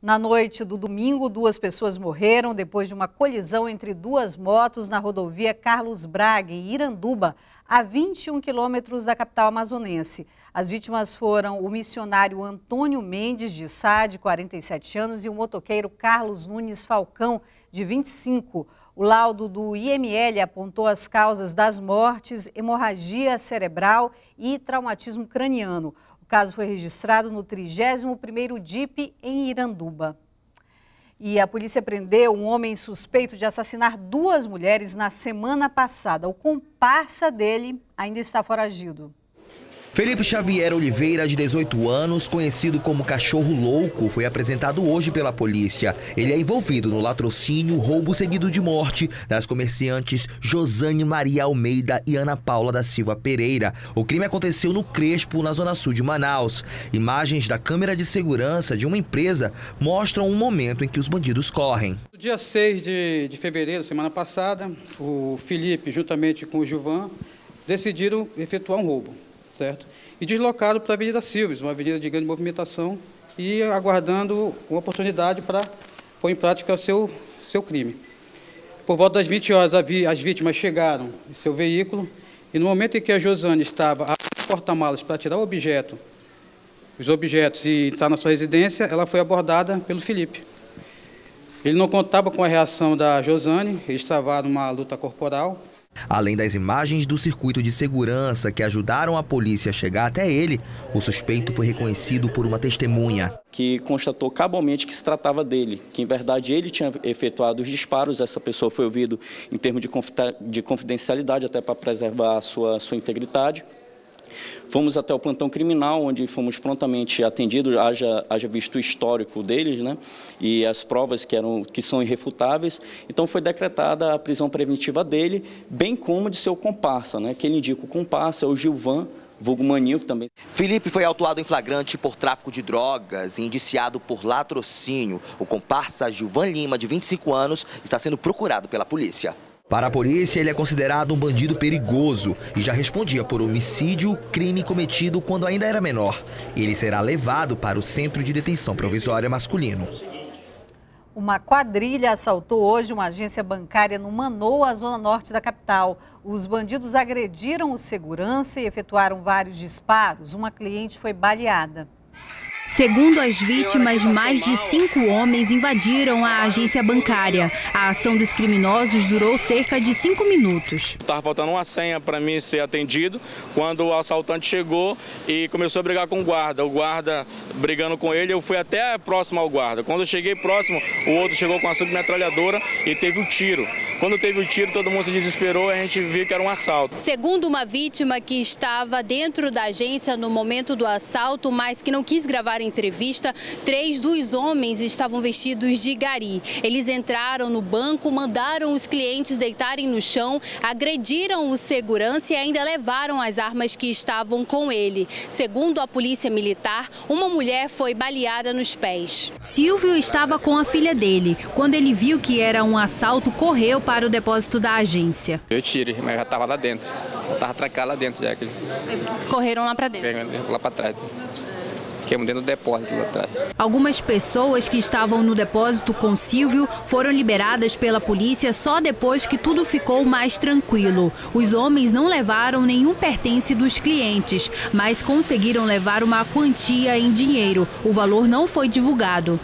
Na noite do domingo, 2 pessoas morreram depois de uma colisão entre 2 motos na rodovia Carlos Braga, em Iranduba, a 21 quilômetros da capital amazonense. As vítimas foram o missionário Antônio Mendes de Sá, de 47 anos, e o motoqueiro Carlos Nunes Falcão, de 25. O laudo do IML apontou as causas das mortes, hemorragia cerebral e traumatismo craniano. O caso foi registrado no 31º DIP em Iranduba. E a polícia prendeu um homem suspeito de assassinar 2 mulheres na semana passada. O comparsa dele ainda está foragido. Felipe Xavier Oliveira, de 18 anos, conhecido como Cachorro Louco, foi apresentado hoje pela polícia. Ele é envolvido no latrocínio, roubo seguido de morte das comerciantes Josane Maria Almeida e Ana Paula da Silva Pereira. O crime aconteceu no Crespo, na zona sul de Manaus. Imagens da câmera de segurança de uma empresa mostram um momento em que os bandidos correm. No dia 6 de fevereiro, semana passada, o Felipe, juntamente com o Gilvan, decidiram efetuar um roubo. Certo? E deslocado para a Avenida Silves, uma avenida de grande movimentação, e aguardando uma oportunidade para pôr em prática o seu crime. Por volta das 20 horas, as vítimas chegaram em seu veículo, e no momento em que a Josane estava abrindo porta-malas para tirar os objetos e entrar na sua residência, ela foi abordada pelo Felipe. Ele não contava com a reação da Josane, eles travaram uma luta corporal. Além das imagens do circuito de segurança que ajudaram a polícia a chegar até ele, o suspeito foi reconhecido por uma testemunha. Que constatou cabalmente que se tratava dele, que em verdade ele tinha efetuado os disparos, essa pessoa foi ouvida em termos de confidencialidade, até para preservar a sua integridade. Fomos até o plantão criminal, onde fomos prontamente atendidos, haja visto o histórico deles, né? E as provas que são irrefutáveis. Então foi decretada a prisão preventiva dele, bem como de seu comparsa, né? Quem indica o comparsa é o Gilvan, vulgo Maninho, que também... Felipe foi autuado em flagrante por tráfico de drogas e indiciado por latrocínio. O comparsa Gilvan Lima, de 25 anos, está sendo procurado pela polícia. Para a polícia, ele é considerado um bandido perigoso e já respondia por homicídio, crime cometido quando ainda era menor. Ele será levado para o Centro de Detenção Provisória Masculino. Uma quadrilha assaltou hoje uma agência bancária no Manoa, zona norte da capital. Os bandidos agrediram o segurança e efetuaram vários disparos. Uma cliente foi baleada. Segundo as vítimas, mais de 5 homens invadiram a agência bancária. A ação dos criminosos durou cerca de 5 minutos. Estava faltando uma senha para mim ser atendido, quando o assaltante chegou e começou a brigar com o guarda. O guarda brigando com ele, eu fui até próximo ao guarda. Quando eu cheguei próximo, o outro chegou com uma submetralhadora e teve um tiro. Quando teve o tiro, todo mundo se desesperou e a gente viu que era um assalto. Segundo uma vítima que estava dentro da agência no momento do assalto, mas que não quis gravar a entrevista, 3 dos homens estavam vestidos de gari. Eles entraram no banco, mandaram os clientes deitarem no chão, agrediram o segurança e ainda levaram as armas que estavam com ele. Segundo a polícia militar, uma mulher foi baleada nos pés. Silvio estava com a filha dele. Quando ele viu que era um assalto, correu para o depósito da agência. Eu tirei, mas já estava lá dentro. Já estava trancado lá dentro já. Aí vocês correram lá para dentro? Lá para trás. Ficamos dentro do depósito lá atrás. Algumas pessoas que estavam no depósito com Silvio foram liberadas pela polícia só depois que tudo ficou mais tranquilo. Os homens não levaram nenhum pertence dos clientes, mas conseguiram levar uma quantia em dinheiro. O valor não foi divulgado.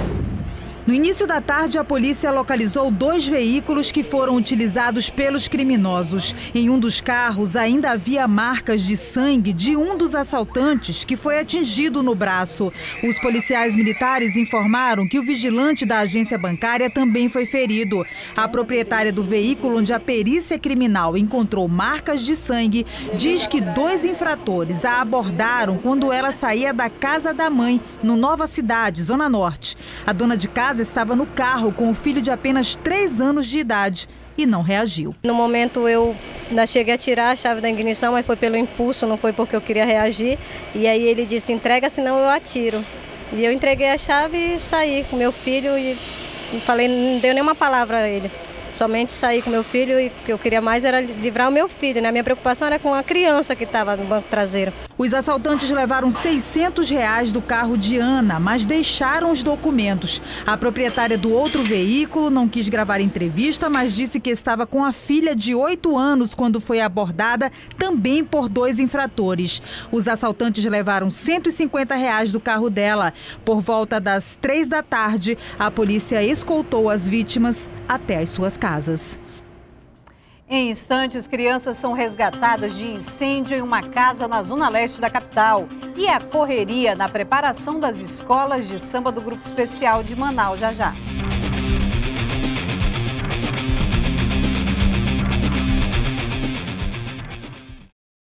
No início da tarde, a polícia localizou 2 veículos que foram utilizados pelos criminosos. Em um dos carros ainda havia marcas de sangue de um dos assaltantes que foi atingido no braço. Os policiais militares informaram que o vigilante da agência bancária também foi ferido. A proprietária do veículo onde a perícia criminal encontrou marcas de sangue diz que 2 infratores a abordaram quando ela saía da casa da mãe, no Nova Cidade, Zona Norte. A dona de casa estava no carro com o filho de apenas 3 anos de idade e não reagiu. No momento eu ainda cheguei a tirar a chave da ignição, mas foi pelo impulso, não foi porque eu queria reagir. E aí ele disse, entrega, senão eu atiro. E eu entreguei a chave e saí com meu filho e falei, não deu nenhuma palavra a ele. Somente saí com meu filho e o que eu queria mais era livrar o meu filho, né? A minha preocupação era com a criança que estava no banco traseiro. Os assaltantes levaram R$600 do carro de Ana, mas deixaram os documentos. A proprietária do outro veículo não quis gravar entrevista, mas disse que estava com a filha de 8 anos quando foi abordada, também por 2 infratores. Os assaltantes levaram R$150 do carro dela. Por volta das 3 da tarde, a polícia escoltou as vítimas até as suas casas. Em instantes, crianças são resgatadas de incêndio em uma casa na zona leste da capital. E a correria na preparação das escolas de samba do Grupo Especial de Manaus, já já.